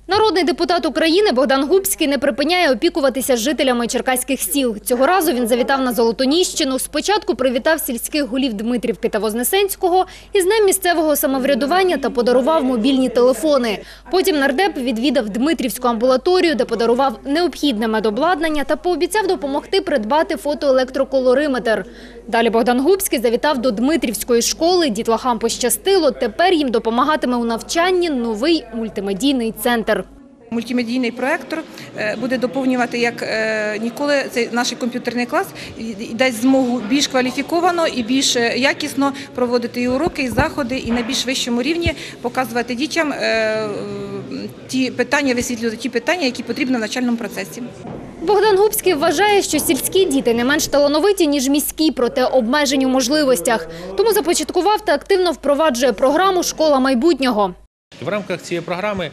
Народний депутат України Богдан Губський не припиняє опікуватися жителями черкаських сіл. Цього разу він завітав на Золотоніщину. Спочатку привітав сільських голів Дмитрівки та Вознесенського із Днем місцевого самоврядування та подарував мобільні телефони. Потім нардеп відвідав Дмитрівську амбулаторію, де подарував необхідне медобладнання та пообіцяв допомогти придбати фотоелектроколориметр. Далі Богдан Губський завітав до Дмитрівської школи. Дітлахам пощастило. Тепер їм допомагатиме у навчанні новий мультимедійний центр. Мультимедійний проєктор буде доповнювати, як ніколи, цей наш комп'ютерний клас і дасть змогу більш кваліфіковано і більш якісно проводити і уроки, і заходи, і на більш вищому рівні показувати дітям ті питання, висвітлювати ті питання, які потрібні в навчальному процесі. Богдан Губський вважає, що сільські діти не менш талановиті, ніж міські, проте обмежені у можливостях. Тому започаткував та активно впроваджує програму «Школа майбутнього». В рамках цієї програми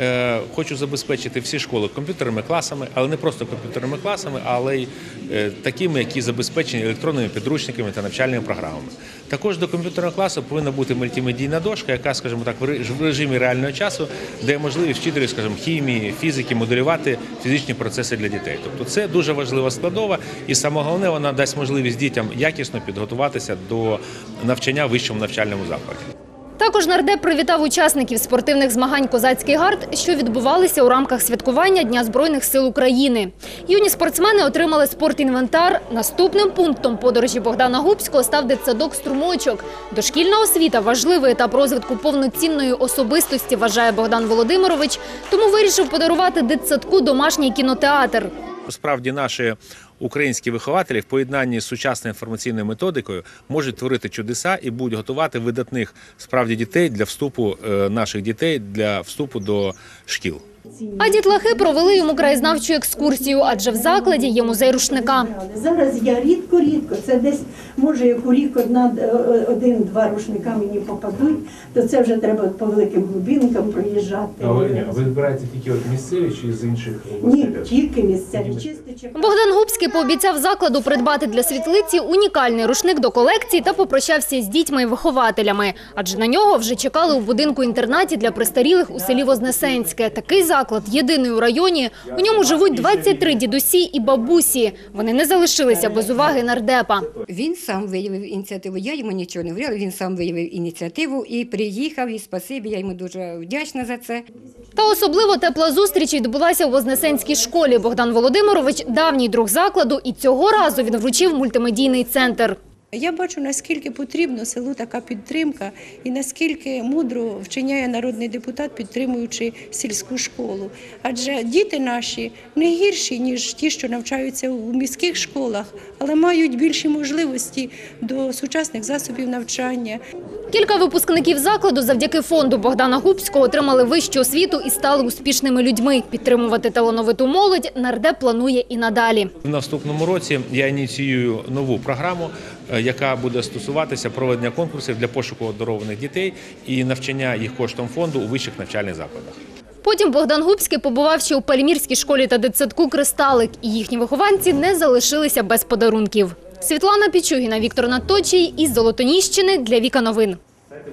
хочу забезпечити всі школи комп'ютерними класами, але не просто комп'ютерними класами, але й такими, які забезпечені електронними підручниками та навчальними програмами. Також до комп'ютерного класу повинна бути мультимедійна дошка, яка, скажімо так, в режимі реального часу дає можливість вчителю, скажімо, хімії, фізики моделювати фізичні процеси для дітей. Тобто це дуже важлива складова і саме головне, вона дасть можливість дітям якісно підготуватися до навчання в вищому навчальному закладі. Також нардеп привітав учасників спортивних змагань «Козацький гард», що відбувалися у рамках святкування Дня Збройних сил України. Юні спортсмени отримали спортінвентар. Наступним пунктом подорожі Богдана Губського став дитсадок «Струмочок». Дошкільна освіта – важливий етап розвитку повноцінної особистості, вважає Богдан Володимирович, тому вирішив подарувати дитсадку домашній кінотеатр. Справді наші українські вихователі в поєднанні з сучасною інформаційною методикою можуть творити чудеса і будуть готувати видатних справді дітей для вступу наших дітей для вступу до шкіл. А дітлахи провели йому краєзнавчу екскурсію, адже в закладі є музей рушника. Зараз я рідко, це десь, може, як у рік один-два рушника мені попадуть, то це вже треба по великим глибинкам проїжджати. А ви збираєте тільки місцеві чи з інших областей? Ні, тільки місцеві. Богдан Губський пообіцяв закладу придбати для світлиці унікальний рушник до колекції та попрощався з дітьми і вихователями. Адже на нього вже чекали у будинку-інтернаті для престарілих у селі Вознесенське. Такий заклад єдиний у районі. У ньому живуть 23 дідусі і бабусі. Вони не залишилися без уваги нардепа. Він сам виявив ініціативу. Я йому нічого не говорила, він сам виявив ініціативу і приїхав, і спасибі, я йому дуже вдячна за це. Та особливо тепла зустріч відбулася у Вознесенській школі. Богдан Володимирович – давній друг закладу, і цього разу він вручив мультимедійний центр. Я бачу, наскільки потрібна селу така підтримка і наскільки мудро вчиняє народний депутат, підтримуючи сільську школу. Адже діти наші не гірші, ніж ті, що навчаються у міських школах, але мають більші можливості до сучасних засобів навчання. Кілька випускників закладу завдяки фонду Богдана Губського отримали вищу освіту і стали успішними людьми. Підтримувати талановиту молодь нардеп планує і надалі. В наступному році я ініціюю нову програму, яка буде стосуватися проведення конкурсів для пошуку обдарованих дітей і навчання їх коштом фонду у вищих навчальних закладах. Потім Богдан Губський побував ще у Пальмірській школі та дитсадку «Кристалик», і їхні вихованці не залишилися без подарунків. Світлана Пічугіна, Віктор Наточій із Золотоніщини для Віка Новин.